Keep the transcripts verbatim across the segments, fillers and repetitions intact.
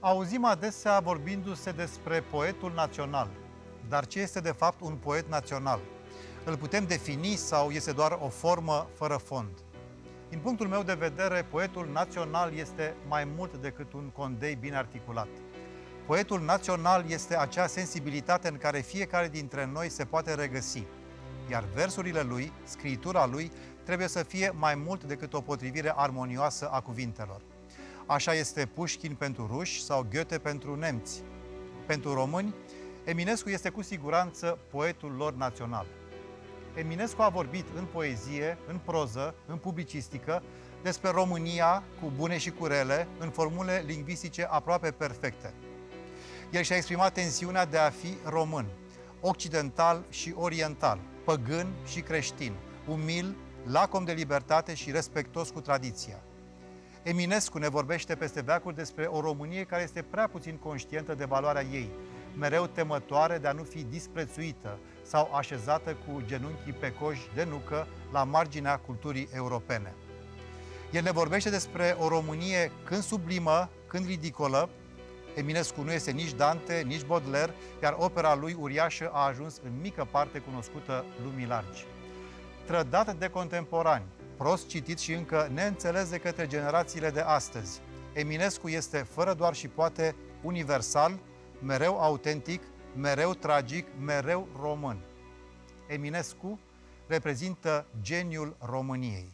Auzim adesea vorbindu-se despre poetul național. Dar ce este de fapt un poet național? Îl putem defini sau este doar o formă fără fond? Din punctul meu de vedere, poetul național este mai mult decât un condei bine articulat. Poetul național este acea sensibilitate în care fiecare dintre noi se poate regăsi. Iar versurile lui, scritura lui, trebuie să fie mai mult decât o potrivire armonioasă a cuvintelor. Așa este Pușkin pentru ruși sau Goethe pentru nemți. Pentru români, Eminescu este cu siguranță poetul lor național. Eminescu a vorbit în poezie, în proză, în publicistică, despre România, cu bune și cu rele, în formule lingvistice aproape perfecte. El și-a exprimat tensiunea de a fi român, occidental și oriental, păgân și creștin, umil, lacom de libertate și respectos cu tradiția. Eminescu ne vorbește peste veacuri despre o Românie care este prea puțin conștientă de valoarea ei, mereu temătoare de a nu fi disprețuită sau așezată cu genunchii pe coși de nucă la marginea culturii europene. El ne vorbește despre o Românie când sublimă, când ridicolă. Eminescu nu este nici Dante, nici Baudelaire, iar opera lui uriașă a ajuns în mică parte cunoscută lumii largi. Trădat de contemporani, prost citit și încă neînțeles de către generațiile de astăzi, Eminescu este fără doar și poate universal, mereu autentic, mereu tragic, mereu român. Eminescu reprezintă geniul României.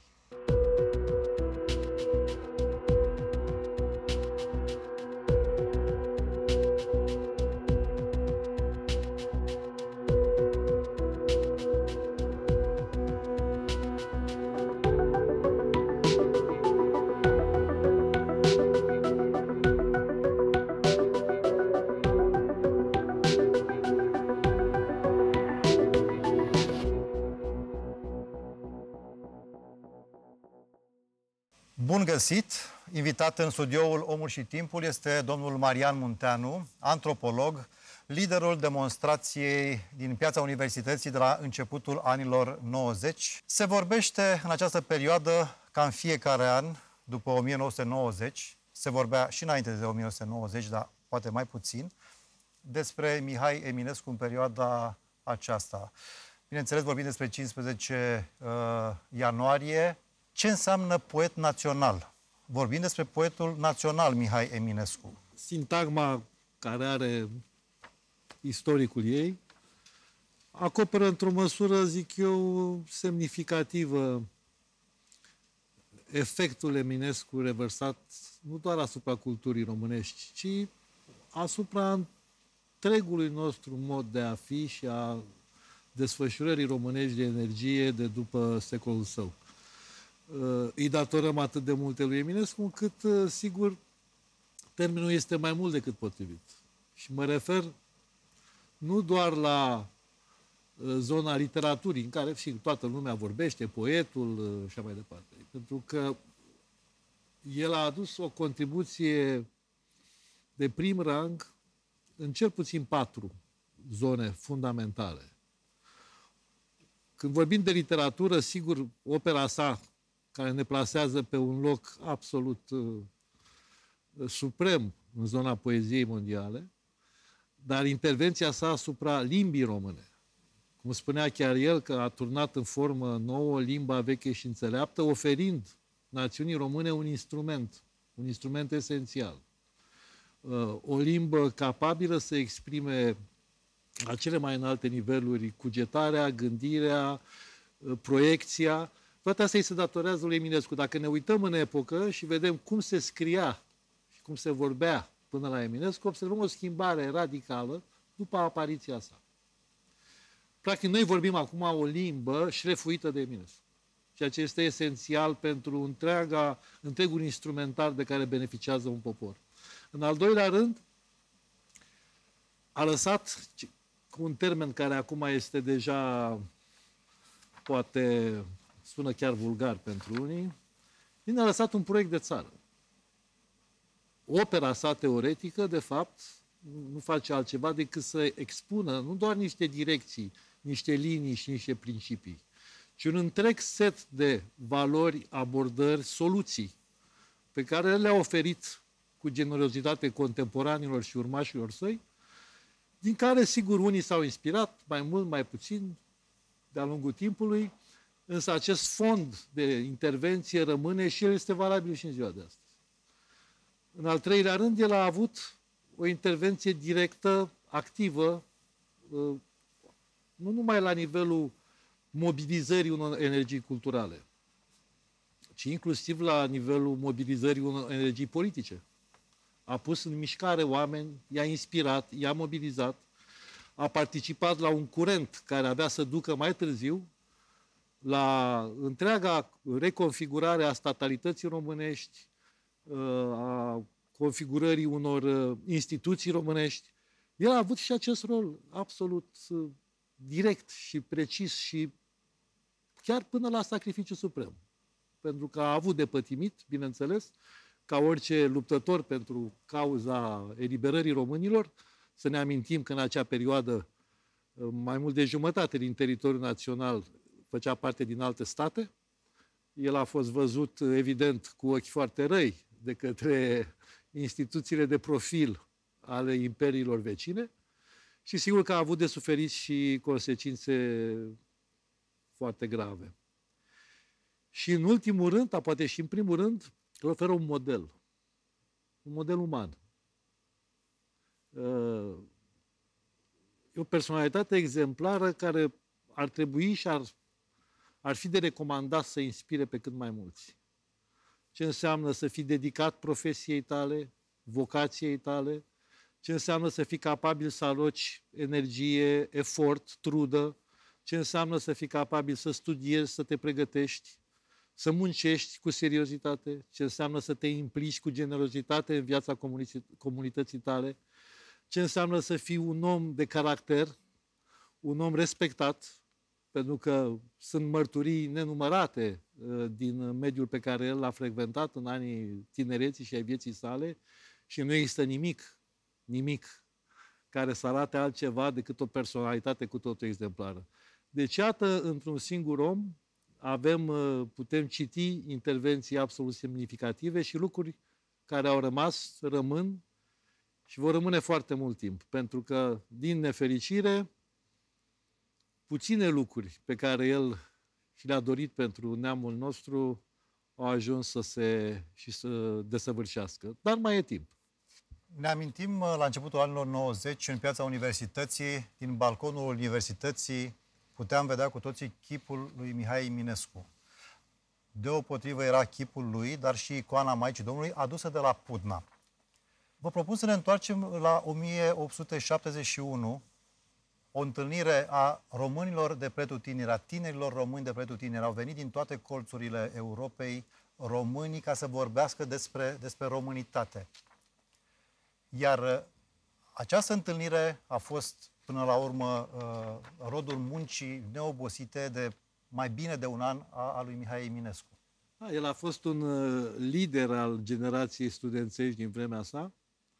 Bun găsit! Invitat în studioul Omul și Timpul este domnul Marian Munteanu, antropolog, liderul demonstrației din Piața Universității de la începutul anilor nouăzeci. Se vorbește în această perioadă, ca în fiecare an, după o mie nouă sute nouăzeci, se vorbea și înainte de o mie nouă sute nouăzeci, dar poate mai puțin, despre Mihai Eminescu în perioada aceasta. Bineînțeles, vorbim despre cincisprezece uh, ianuarie. Ce înseamnă poet național? Vorbim despre poetul național Mihai Eminescu. Sintagma care are istoricul ei acoperă într-o măsură, zic eu, semnificativă efectul Eminescu revărsat nu doar asupra culturii românești, ci asupra întregului nostru mod de a fi și a desfășurării românești de energie de după secolul său. Îi datorăm atât de multe lui Eminescu, încât, sigur, termenul este mai mult decât potrivit. Și mă refer nu doar la zona literaturii, în care, sigur, toată lumea vorbește, poetul și așa mai departe. Pentru că el a adus o contribuție de prim rang în cel puțin patru zone fundamentale. Când vorbim de literatură, sigur, opera sa, care ne plasează pe un loc absolut uh, suprem în zona poeziei mondiale, dar intervenția sa asupra limbii române. Cum spunea chiar el, că a turnat în formă nouă limba veche și înțeleaptă, oferind națiunii române un instrument, un instrument esențial. Uh, o limbă capabilă să exprime la cele mai înalte niveluri cugetarea, gândirea, uh, proiecția. Toate astea îi se datorează lui Eminescu. Dacă ne uităm în epocă și vedem cum se scria și cum se vorbea până la Eminescu, observăm o schimbare radicală după apariția sa. Practic, noi vorbim acum o limbă șlefuită de Eminescu, ceea ce este esențial pentru întreaga, întregul instrumentar de care beneficiază un popor. În al doilea rând, a lăsat, cu un termen care acum este deja, poate sună chiar vulgar pentru unii, a lăsat un proiect de țară. Opera sa teoretică, de fapt, nu face altceva decât să expună nu doar niște direcții, niște linii și niște principii, ci un întreg set de valori, abordări, soluții pe care le-a oferit cu cu generozitate contemporanilor și urmașilor săi, din care, sigur, unii s-au inspirat, mai mult, mai puțin, de-a lungul timpului, însă acest fond de intervenție rămâne și el este valabil și în ziua de astăzi. În al treilea rând, el a avut o intervenție directă, activă, nu numai la nivelul mobilizării unor energii culturale, ci inclusiv la nivelul mobilizării unor energii politice. A pus în mișcare oameni, i-a inspirat, i-a mobilizat, a participat la un curent care avea să ducă mai târziu la întreaga reconfigurare a statalității românești, a configurării unor instituții românești. El a avut și acest rol absolut direct și precis și chiar până la sacrificiu suprem. Pentru că a avut de pătimit, bineînțeles, ca orice luptător pentru cauza eliberării românilor. Să ne amintim că în acea perioadă mai mult de jumătate din teritoriul național făcea parte din alte state. El a fost văzut, evident, cu ochi foarte răi de către instituțiile de profil ale imperiilor vecine și sigur că a avut de suferit și consecințe foarte grave. Și în ultimul rând, dar poate și în primul rând, îl oferă un model. Un model uman. E o personalitate exemplară care ar trebui și ar, ar fi de recomandat să inspire pe cât mai mulți. Ce înseamnă să fii dedicat profesiei tale, vocației tale, ce înseamnă să fii capabil să aloci energie, efort, trudă, ce înseamnă să fii capabil să studiezi, să te pregătești, să muncești cu seriozitate, ce înseamnă să te implici cu generozitate în viața comunității tale, ce înseamnă să fii un om de caracter, un om respectat, pentru că sunt mărturii nenumărate din mediul pe care el l-a frecventat în anii tinereții și ai vieții sale și nu există nimic, nimic care să arate altceva decât o personalitate cu totul exemplară. Deci, iată, într-un singur om avem, putem citi intervenții absolut semnificative și lucruri care au rămas, rămân și vor rămâne foarte mult timp. Pentru că, din nefericire, puține lucruri pe care el și le-a dorit pentru neamul nostru au ajuns să se și să desăvârșească. Dar mai e timp. Ne amintim la începutul anilor nouăzeci, în piața Universității, din balconul Universității, puteam vedea cu toții chipul lui Mihai Eminescu. Deopotrivă era chipul lui, dar și icoana Maicii Domnului, adusă de la Pudna. Vă propun să ne întoarcem la o mie opt sute șaptezeci și unu, o întâlnire a românilor de pretutindeni, a tinerilor români de pretutindeni. Au venit din toate colțurile Europei românii ca să vorbească despre, despre românitate. Iar această întâlnire a fost, până la urmă, rodul muncii neobosite de mai bine de un an a, a lui Mihai Eminescu. Da, el a fost un lider al generației studențești din vremea sa.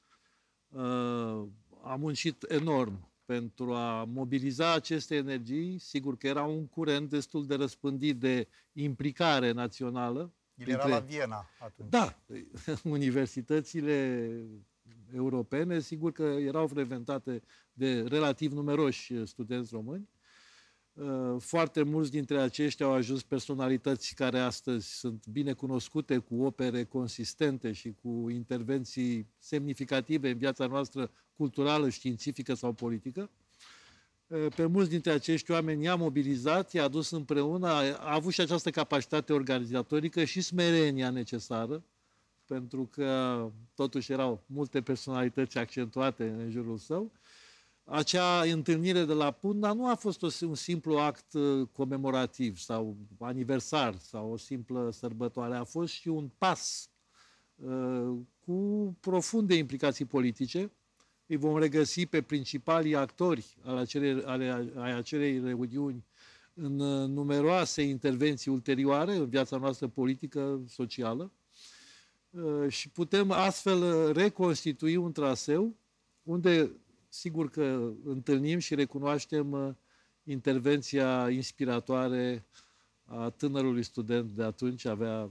A muncit enorm pentru a mobiliza aceste energii. Sigur că era un curent destul de răspândit de implicare națională. El era la Viena atunci. Da, universitățile europene, sigur că erau frecventate de relativ numeroși studenți români. Foarte mulți dintre aceștia au ajuns personalități care astăzi sunt bine cunoscute, cu opere consistente și cu intervenții semnificative în viața noastră culturală, științifică sau politică. Pe mulți dintre acești oameni i-a mobilizat, i-a adus împreună, a avut și această capacitate organizatorică și smerenia necesară, pentru că totuși erau multe personalități accentuate în jurul său. Acea întâlnire de la Pudna nu a fost un simplu act comemorativ sau aniversar sau o simplă sărbătoare, a fost și un pas uh, cu profunde implicații politice. Îi vom regăsi pe principalii actori ale acelei, ale, ale acelei reuniuni în numeroase intervenții ulterioare în viața noastră politică, socială. Și putem astfel reconstitui un traseu unde, sigur că întâlnim și recunoaștem intervenția inspiratoare a tânărului student de atunci, avea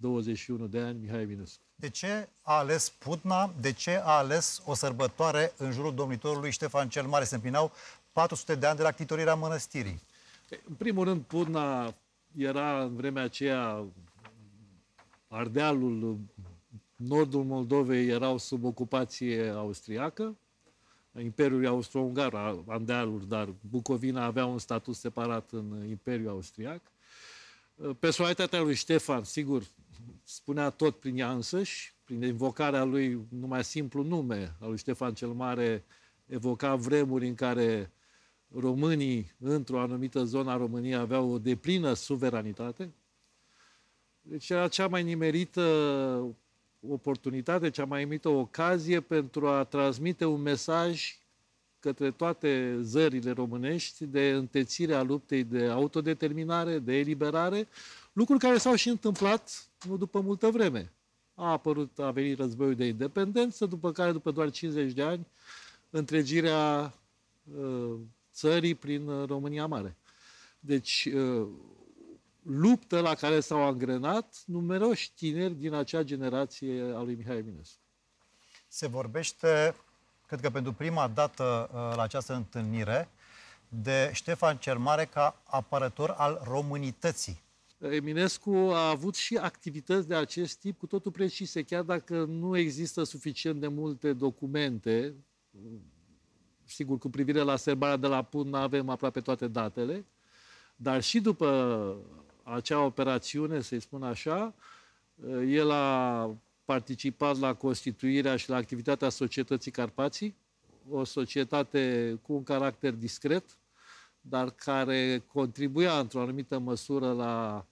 douăzeci și unu de ani, Mihai Eminescu. De ce a ales Putna? De ce a ales o sărbătoare în jurul domnitorului Ștefan cel Mare? Se împlineau patru sute de ani de la ctitorirea mănăstirii. În primul rând, Putna era în vremea aceea, Ardealul, nordul Moldovei erau sub ocupație austriacă, Imperiul Austro-Ungar, Ardealul, dar Bucovina avea un statut separat în Imperiul Austriac. Personalitatea lui Ștefan, sigur, spunea tot prin ea însăși, prin invocarea lui, numai simplu nume al lui Ștefan cel Mare, evoca vremuri în care românii, într-o anumită zonă a României, aveau o deplină suveranitate. Deci era cea mai nimerită oportunitate, cea mai nimerită ocazie pentru a transmite un mesaj către toate zările românești de întețire a luptei de autodeterminare, de eliberare, lucruri care s-au și întâmplat nu după multă vreme. A apărut, a venit războiul de independență, după care, după doar cincizeci de ani, întregirea uh, țării prin România Mare. Deci, uh, luptă la care s-au angrenat numeroși tineri din acea generație a lui Mihai Eminescu. Se vorbește, cred că pentru prima dată la această întâlnire, de Ștefan cel Mare ca apărător al românității. Eminescu a avut și activități de acest tip cu totul precise, chiar dacă nu există suficient de multe documente. Sigur, cu privire la sărbarea de la Putna avem aproape toate datele, dar și după acea operațiune, să-i spun așa, el a participat la constituirea și la activitatea Societății Carpații, o societate cu un caracter discret, dar care contribuia într-o anumită măsură la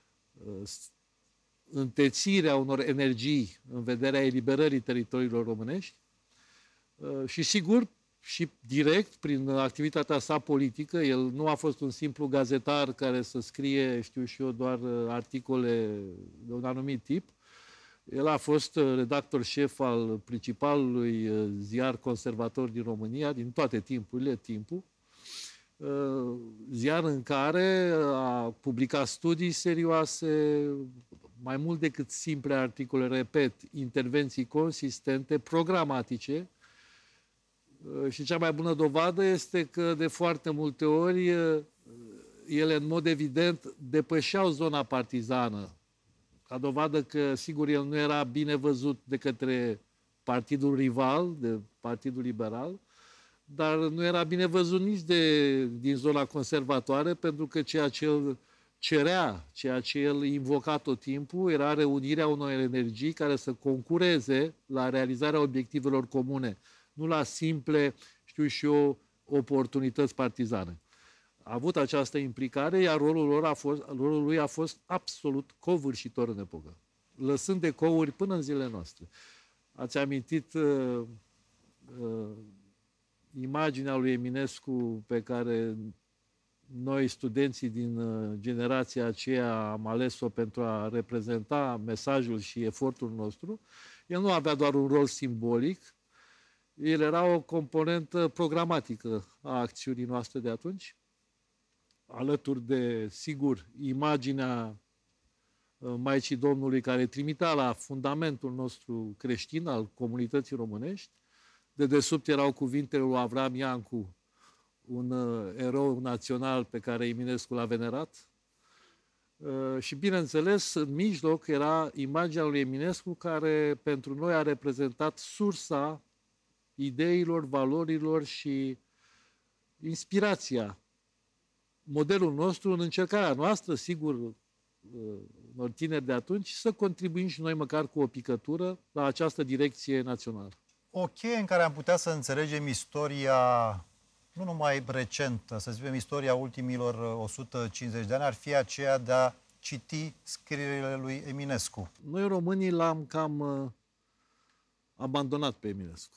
întețirea unor energii în vederea eliberării teritoriilor românești și, sigur, și direct, prin activitatea sa politică. El nu a fost un simplu gazetar care să scrie, știu și eu, doar articole de un anumit tip. El a fost redactor șef al principalului ziar conservator din România, din toate timpurile, Timpul, ziar în care a publicat studii serioase, mai mult decât simple articole, repet, intervenții consistente, programatice. Și cea mai bună dovadă este că de foarte multe ori ele, în mod evident, depășeau zona partizană. Ca dovadă că, sigur, el nu era bine văzut de către partidul rival, de Partidul Liberal, dar nu era bine văzut nici de, din zona conservatoare, pentru că ceea ce el cerea, ceea ce el invoca tot timpul, era reunirea unor energii care să concureze la realizarea obiectivelor comune, nu la simple, știu și eu, oportunități partizane. A avut această implicare, iar rolul, lor a fost, rolul lui a fost absolut covârșitor în epocă, lăsând ecouri până în zilele noastre. Ați amintit uh, uh, imaginea lui Eminescu pe care noi, studenții din uh, generația aceea, am ales-o pentru a reprezenta mesajul și efortul nostru. El nu avea doar un rol simbolic, el era o componentă programatică a acțiunii noastre de atunci, alături de, sigur, imaginea Maicii Domnului, care trimitea la fundamentul nostru creștin al comunității românești. De desubt erau cuvintele lui Avram Iancu, un erou național pe care Eminescu l-a venerat. Și, bineînțeles, în mijloc era imaginea lui Eminescu, care pentru noi a reprezentat sursa ideilor, valorilor și inspirația, modelul nostru în încercarea noastră, sigur, unor tineri de atunci, să contribuim și noi măcar cu o picătură la această direcție națională. O cheie în care am putea să înțelegem istoria, nu numai recentă, să zicem istoria ultimilor o sută cincizeci de ani, ar fi aceea de a citi scrierile lui Eminescu. Noi, românii, l-am cam abandonat pe Eminescu.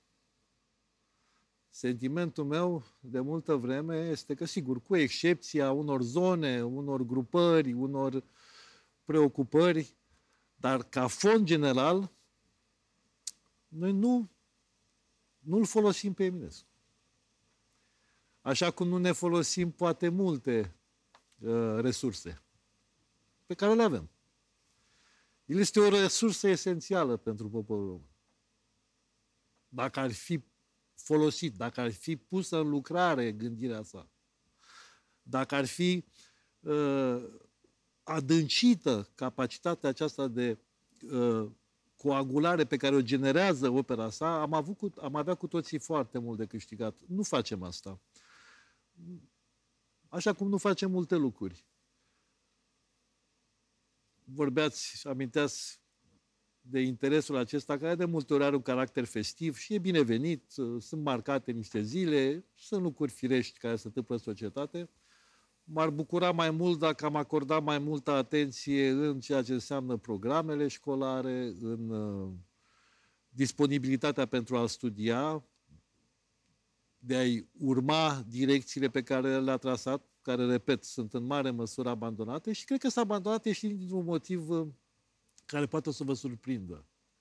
Sentimentul meu de multă vreme este că, sigur, cu excepția unor zone, unor grupări, unor preocupări, dar ca fond general, noi nu, nu-l folosim pe Eminescu. Așa cum nu ne folosim poate multe uh, resurse pe care le avem. El este o resursă esențială pentru poporul român. Dacă ar fi folosit, dacă ar fi pusă în lucrare gândirea sa, dacă ar fi uh, adâncită capacitatea aceasta de uh, coagulare pe care o generează opera sa, am, avut cu, am avea cu toții foarte mult de câștigat. Nu facem asta. Așa cum nu facem multe lucruri. Vorbeați, aminteați de interesul acesta, care de multe ori are un caracter festiv și e binevenit, sunt marcate niște zile, sunt lucruri firești care se întâmplă în societate. M-ar bucura mai mult dacă am acordat mai multă atenție în ceea ce înseamnă programele școlare, în uh, disponibilitatea pentru a studia, de a-i urma direcțiile pe care le-a trasat, care, repet, sunt în mare măsură abandonate și cred că s-a abandonat și dintr-un motiv uh, care poate să vă surprindă.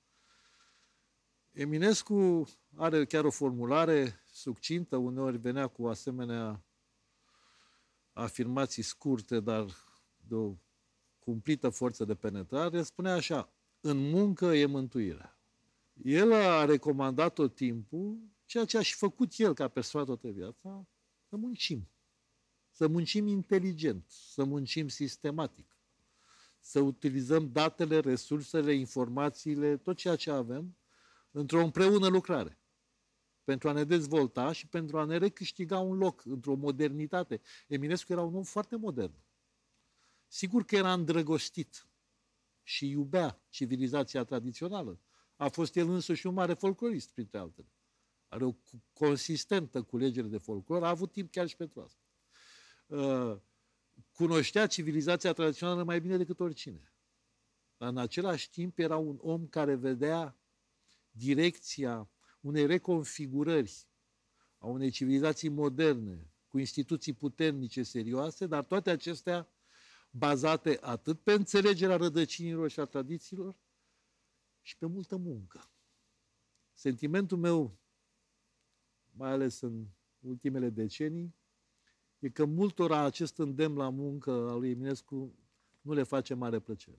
Eminescu are chiar o formulare succintă, uneori venea cu asemenea afirmații scurte, dar de o cumplită forță de penetrare, spunea așa: în muncă e mântuirea. El a recomandat tot timpul ceea ce a și făcut el ca persoană toată viața, să muncim. Să muncim inteligent, să muncim sistematic, să utilizăm datele, resursele, informațiile, tot ceea ce avem, într-o împreună lucrare, pentru a ne dezvolta și pentru a ne recâștiga un loc într-o modernitate. Eminescu era un om foarte modern. Sigur că era îndrăgostit și iubea civilizația tradițională. A fost el însuși un mare folclorist, printre altele. Are o consistentă culegere de folclor, a avut timp chiar și pentru asta. Uh, cunoștea civilizația tradițională mai bine decât oricine. Dar în același timp era un om care vedea direcția unei reconfigurări a unei civilizații moderne, cu instituții puternice, serioase, dar toate acestea bazate atât pe înțelegerea rădăcinilor și a tradițiilor și pe multă muncă. Sentimentul meu, mai ales în ultimele decenii, e că multora acest îndemn la muncă al lui Eminescu nu le face mare plăcere.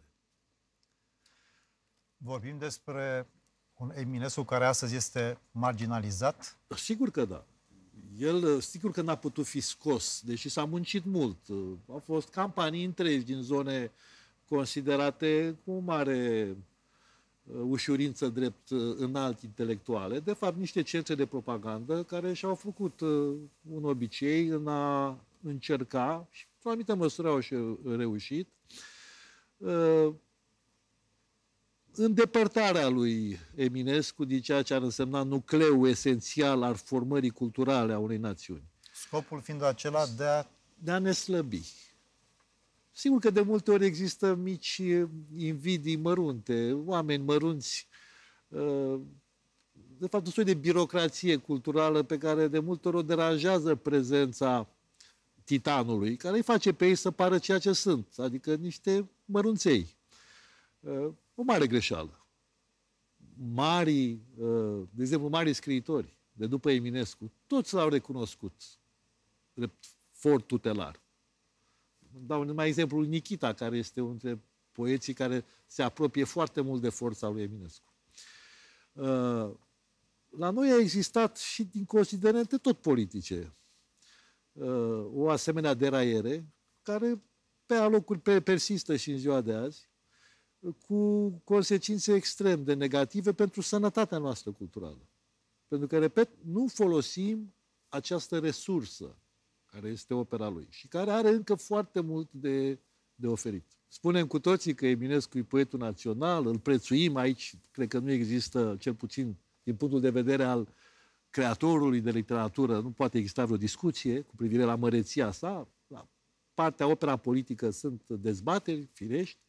Vorbim despre un Eminescu care astăzi este marginalizat? Sigur că da. El, sigur că n-a putut fi scos, deși s-a muncit mult. Au fost campanii întregi din zone considerate cu mare ușurință drept înalt intelectuale. De fapt, niște centre de propagandă care și-au făcut un obicei în a încerca, și într-o anumită măsură au și reușit, îndepărtarea lui Eminescu din ceea ce ar însemna nucleul esențial al formării culturale a unei națiuni. Scopul fiind acela de a... De a ne slăbi. Sigur că de multe ori există mici invidii mărunte, oameni mărunți, de fapt un soi de birocrație culturală pe care de multe ori o deranjează prezența titanului, care îi face pe ei să pară ceea ce sunt, adică niște mărunței. O mare greșeală. Marii, de exemplu, marii scriitori de după Eminescu, toți l-au recunoscut drept for tutelar. Dau numai exemplul Nikita, care este unul dintre poeții care se apropie foarte mult de forța lui Eminescu. La noi a existat și din considerente tot politice o asemenea deraiere, care pe alocuri persistă și în ziua de azi, cu consecințe extrem de negative pentru sănătatea noastră culturală. Pentru că, repet, nu folosim această resursă care este opera lui și care are încă foarte mult de, de oferit. Spunem cu toții că Eminescu e poetul național, îl prețuim aici, cred că nu există, cel puțin din punctul de vedere al creatorului de literatură, nu poate exista vreo discuție cu privire la măreția sa. La partea opera politică sunt dezbateri firești,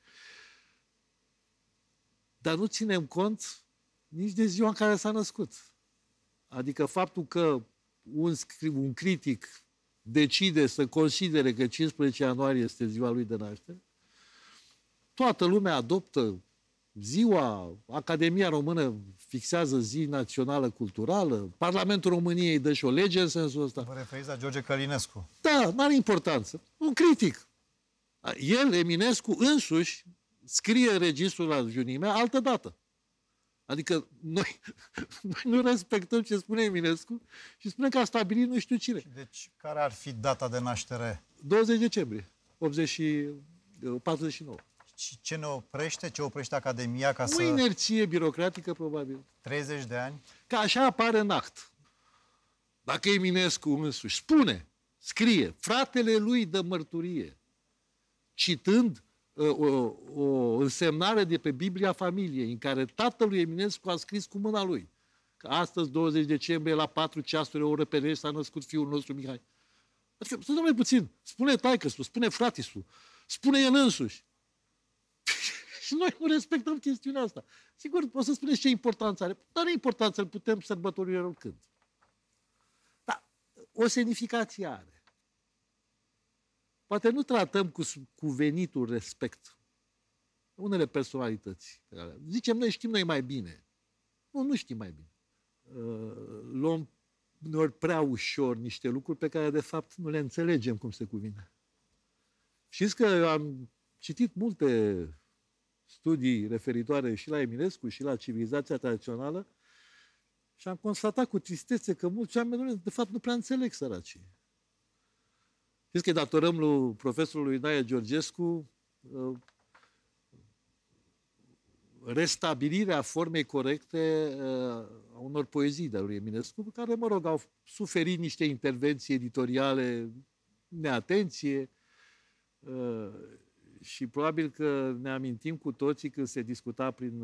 dar nu ținem cont nici de ziua în care s-a născut. Adică faptul că un, un critic decide să considere că cincisprezece ianuarie este ziua lui de naștere, toată lumea adoptă ziua, Academia Română fixează zi națională culturală, Parlamentul României dă și o lege în sensul ăsta. Vă referiți la George Călinescu? Da, n-are importanță. Un critic. El, Eminescu, însuși, scrie registrul la junimea altă dată. Adică noi, noi nu respectăm ce spune Eminescu și spune că a stabilit nu știu cine. Deci, care ar fi data de naștere? douăzeci decembrie, patruzeci și nouă. Și ce ne oprește? Ce oprește Academia ca o să... O inerție birocratică, probabil. treizeci de ani? Că așa apare în act. Dacă Eminescu însuși spune, scrie, fratele lui dă mărturie, citând uh, o, o însemnare de pe Biblia Familiei, în care tatăl lui Eminescu a scris cu mâna lui că astăzi, douăzeci decembrie, la patru ceasuri, o oră pe rege, s-a născut fiul nostru Mihai. Adică, să mai puțin, spune taică-su, spune fratisul, spune el însuși. Și noi nu respectăm chestiunea asta. Sigur, o să spuneți ce importanță are, dar nu importanță, îl putem sărbători oricând. Dar o semnificație are. Poate nu tratăm cu cuvenitul respect unele personalități. Zicem, noi știm noi mai bine. Nu, nu știm mai bine. Luăm uneori prea ușor niște lucruri pe care, de fapt, nu le înțelegem cum se cuvine. Știți că eu am citit multe studii referitoare și la Eminescu și la civilizația tradițională și am constatat cu tristețe că mulți oameni, de fapt, nu prea înțeleg săracii. Știți că îi datorăm lui profesorului Nae Georgescu restabilirea formei corecte a unor poezii de lui Eminescu, pe care, mă rog, au suferit niște intervenții editoriale, neatenție, și probabil că ne amintim cu toții când se discuta prin,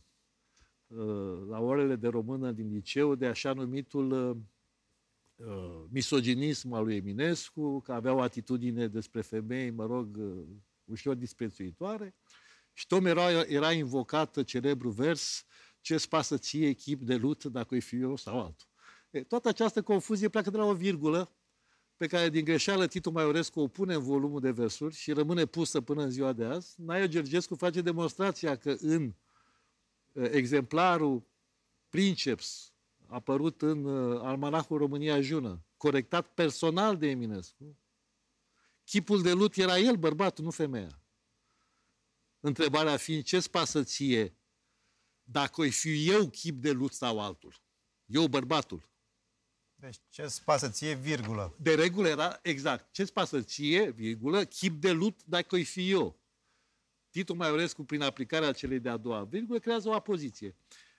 la orele de română din liceu de așa numitul misoginism al lui Eminescu, că avea o atitudine despre femei, mă rog, ușor disprețuitoare. Și tot era, era invocat celebrul vers: ce-ți pasă ție chip de lut dacă îi fiu eu sau altul. E, toată această confuzie pleacă de la o virgulă pe care din greșeală Titu Maiorescu o pune în volumul de versuri și rămâne pusă până în ziua de azi. Nae Georgescu face demonstrația că în exemplarul Princeps, apărut în Almanahul România Jună, corectat personal de Eminescu, chipul de lut era el, bărbatul, nu femeia. Întrebarea fiind, ce-ți pasă ție dacă o fiu eu chip de lut sau altul? Eu, bărbatul. Deci ce-ți pasă ție, virgulă. De regulă era exact. Ce-ți pasă ție, virgulă, chip de lut dacă o fiu eu? Titu Maiorescu, prin aplicarea celei de-a doua virgulă, creează o apoziție.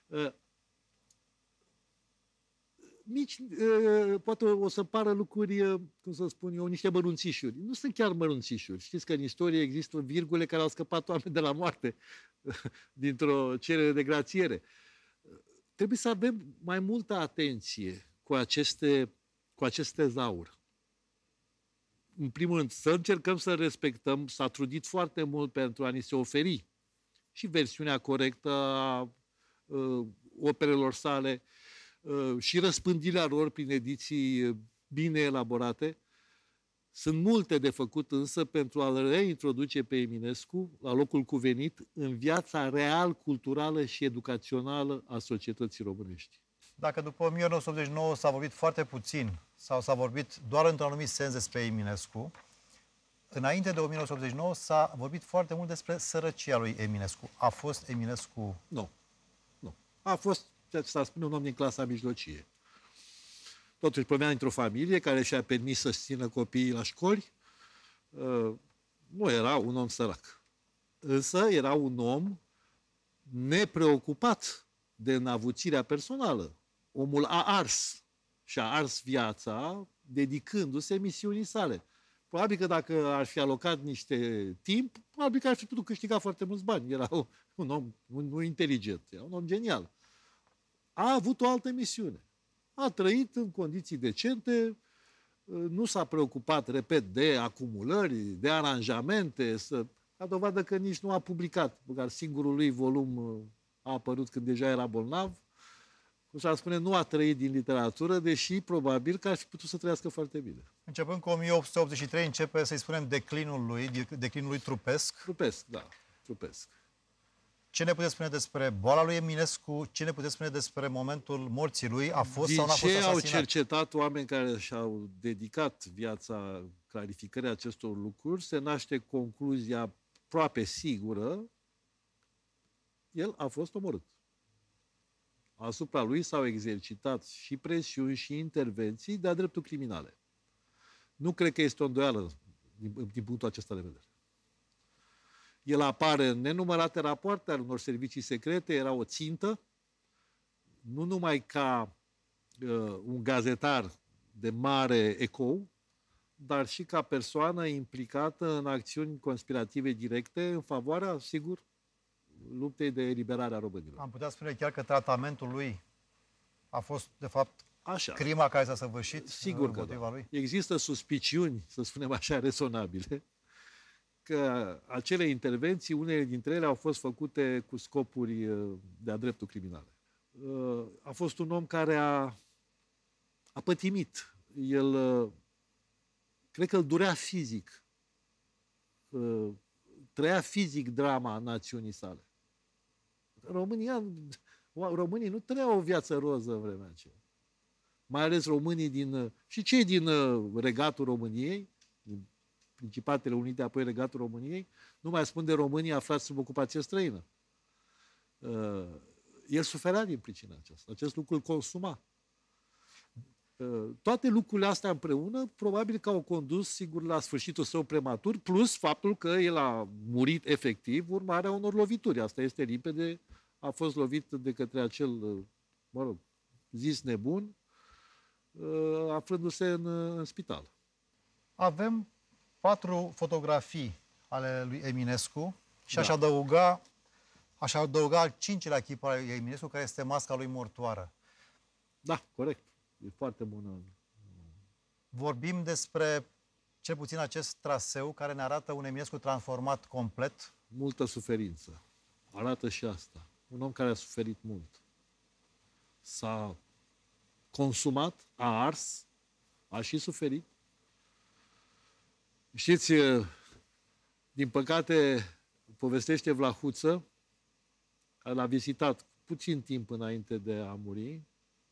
Nici, poate o să pară lucruri, cum să spun eu, niște mărunțișuri. Nu sunt chiar mărunțișuri. Știți că în istorie există virgule care au scăpat oameni de la moarte dintr-o cerere de grațiere. Trebuie să avem mai multă atenție cu aceste, cu acest tezaur. În primul rând, să încercăm să respectăm, s-a trudit foarte mult pentru a ni se oferi și versiunea corectă a uh, operelor sale, și răspândirea lor prin ediții bine elaborate. Sunt multe de făcut însă pentru a-l reintroduce pe Eminescu la locul cuvenit în viața real, culturală și educațională a societății românești. Dacă după o mie nouă sute optzeci și nouă s-a vorbit foarte puțin sau s-a vorbit doar într-un anumit sens despre Eminescu, înainte de o mie nouă sute optzeci și nouă s-a vorbit foarte mult despre sărăcia lui Eminescu. A fost Eminescu... Nu. Nu. A fost, ceea ce s-a spune, un om din clasa mijlocie. Totuși provenea dintr-o familie care și-a permis să-și țină copiii la școli. Nu era un om sărac. Însă era un om nepreocupat de înavuțirea personală. Omul a ars și a ars viața dedicându-se misiunii sale. Probabil că dacă ar fi alocat niște timp, probabil că ar fi putut câștiga foarte mulți bani. Era un om nu inteligent, era un om genial. A avut o altă misiune. A trăit în condiții decente, nu s-a preocupat, repet, de acumulări, de aranjamente, să, ca dovadă că nici nu a publicat. Măcar singurul lui volum a apărut când deja era bolnav. Cum s-ar spune, nu a trăit din literatură, deși probabil că ar fi putut să trăiască foarte bine. Începând cu o mie opt sute optzeci și trei, începe, să-i spunem, declinul lui, declinul lui trupesc. Trupesc, da, trupesc. Ce ne puteți spune despre boala lui Eminescu? Ce ne puteți spune despre momentul morții lui? A fost Din sau n-a fost ce asasinat? au cercetat oameni care și-au dedicat viața clarificării acestor lucruri, se naște concluzia aproape sigură el a fost omorât. Asupra lui s-au exercitat și presiuni și intervenții de-a dreptul criminale. Nu cred că este o îndoială din, din punctul acesta de vedere. El apare în nenumărate rapoarte ale unor servicii secrete, era o țintă, nu numai ca uh, un gazetar de mare ecou, dar și ca persoană implicată în acțiuni conspirative directe în favoarea, sigur, luptei de eliberare a românilor. Am putea spune chiar că tratamentul lui a fost, de fapt, așa, crima care s-a săvârșit sigur că da. lui? Există suspiciuni, să spunem așa, rezonabile, că acele intervenții, unele dintre ele au fost făcute cu scopuri de-a dreptul criminale. A fost un om care a, a pătimit. El, cred că îl durea fizic. Trăia fizic drama națiunii sale. România, românii nu trăiau o viață roză în vremea aceea. Mai ales românii din, și cei din regatul României, din Principatele Unite, apoi regatul României, nu mai spun de românii aflați sub ocupație străină. El suferea din pricina aceasta. Acest lucru îl consuma. Toate lucrurile astea împreună, probabil că au condus, sigur, la sfârșitul său prematur, plus faptul că el a murit efectiv urmarea unor lovituri. Asta este limpede. A fost lovit de către acel, mă rog, zis nebun, aflându-se în, în spital. Avem patru fotografii ale lui Eminescu și Da. aș adăuga, aș adăuga al cincilea chip al lui Eminescu, care este masca lui mortoară. Da, corect. E foarte bună. Vorbim despre, cel puțin, acest traseu care ne arată un Eminescu transformat complet. Multă suferință. Arată și asta. Un om care a suferit mult. S-a consumat, a ars, a și suferit. Știți, din păcate, povestește Vlahuță, l-a vizitat puțin timp înainte de a muri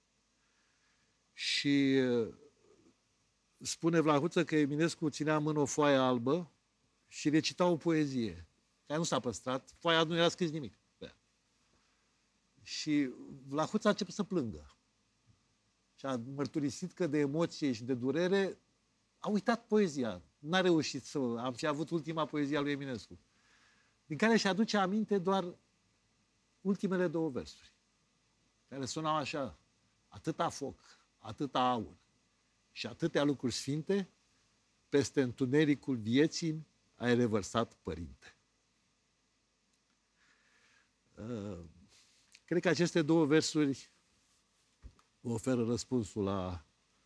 și spune Vlahuță că Eminescu ținea în mână o foaie albă și recita o poezie, care nu s-a păstrat, foaia nu era scris nimic pe ea. Și Vlahuță a început să plângă. Și a mărturisit că de emoție și de durere a uitat poezia. N-a reușit să... Am fi avut ultima poezie a lui Eminescu, din care și aduce aminte doar ultimele două versuri, care sunau așa: atâta foc, atâta aur și atâtea lucruri sfinte, peste întunericul vieții ai revărsat, Părinte. Cred că aceste două versuri oferă răspunsul la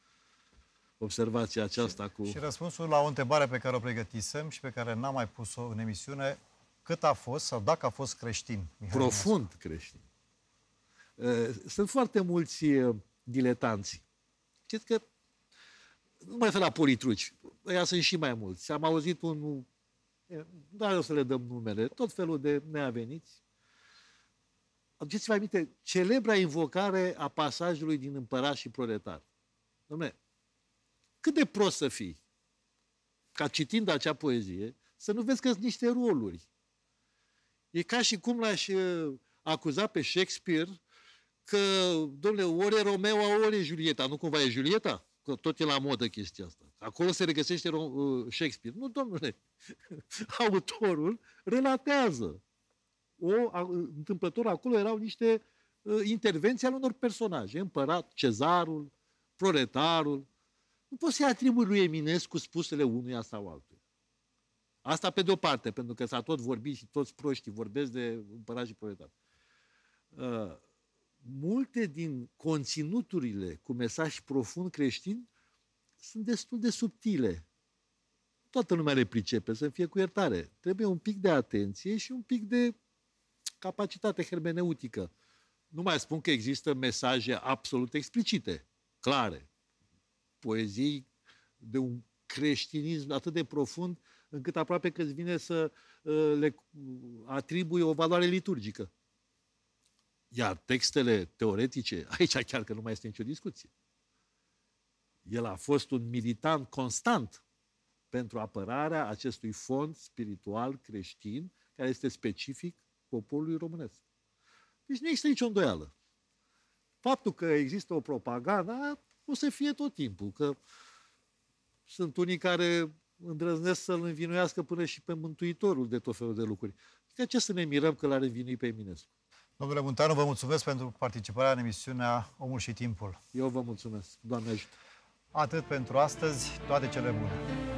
observația aceasta. Și, cu... și răspunsul la o întrebare pe care o pregătisem și pe care n-am mai pus-o în emisiune: cât a fost sau dacă a fost creștin Mihai Profund Eminescu? creștin. Sunt foarte mulți diletanți. Știți că nu mai fel la politruci. Ăia sunt și mai mulți. Am auzit un... Dar o să le dăm numele. Tot felul de neaveniți. Aduceți-vă aminte, celebra invocare a pasajului din Împărat și Proletar. Dom'le, cât de prost să fii ca citind acea poezie să nu vezi că sunt niște roluri. E ca și cum l-aș acuza pe Shakespeare că, dom'le, ori e Romeo, ori e Julieta. Nu cumva e Julieta? Că tot e la modă chestia asta. Acolo se regăsește Shakespeare. Nu, domnule. Autorul relatează. O, a, întâmplător acolo erau niște uh, intervenții ale unor personaje. Împărat, cezarul, proletarul. Nu poți să-i atribui lui Eminescu spusele unuia sau altuia. Asta pe de-o parte, pentru că s-a tot vorbit și toți proștii vorbesc de împărat și proletar. Uh, multe din conținuturile cu mesaj profund creștin sunt destul de subtile. Toată lumea le pricepe, să fie cu iertare. Trebuie un pic de atenție și un pic de capacitate hermeneutică. Nu mai spun că există mesaje absolut explicite, clare. Poezii de un creștinism atât de profund, încât aproape că îți vine să uh, le atribui o valoare liturgică. Iar textele teoretice, aici chiar că nu mai este nicio discuție. El a fost un militant constant pentru apărarea acestui fond spiritual creștin, care este specific poporului românesc. Deci nu există nicio îndoială. Faptul că există o propagandă o să fie tot timpul, că sunt unii care îndrăznesc să-l învinuiască până și pe Mântuitorul de tot felul de lucruri. De ce să ne mirăm că l-ar învinui pe Eminescu? Domnule Munteanu, vă mulțumesc pentru participarea în emisiunea Omul și Timpul. Eu vă mulțumesc. Doamne ajută! Atât pentru astăzi, toate cele bune!